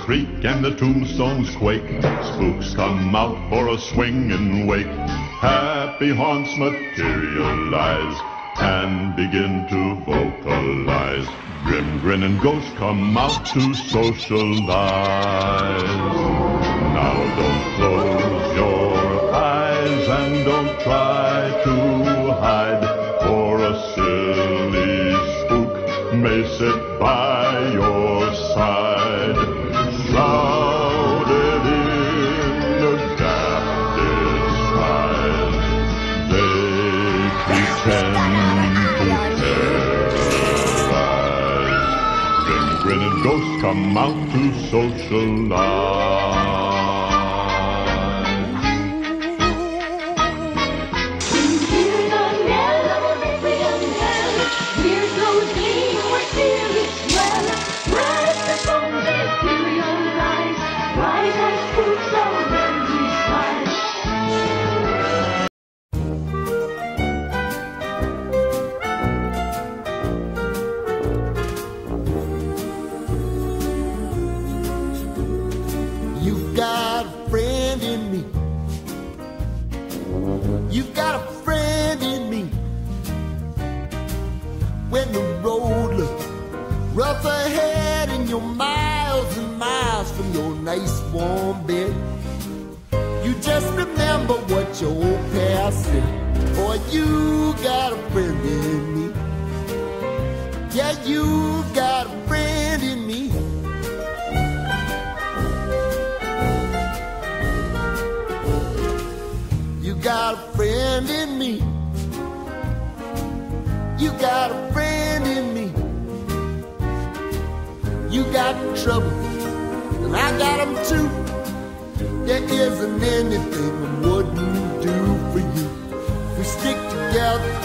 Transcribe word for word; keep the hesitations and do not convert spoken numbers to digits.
creak and the tombstones quake. Spooks come out for a swing and wake. Happy haunts materialize and begin to vocalize. Grim grinning ghosts come out to socialize. Now don't close your eyes and don't try to hide, for a silly spook may sit by your side. Shrouded in the dark disguise, they pretend to terrorize. Grim grinning ghosts come out to socialize. You've got a friend in me. You've got a friend in me. When the road looks rough ahead and you're miles and miles from your nice warm bed, you just remember what your old past said. Boy, you got a friend in me. Yeah, you got a friend in me. You got a friend in me. You got a friend in me. You got trouble, and I got them too. There isn't anything I wouldn't do for you. If we stick together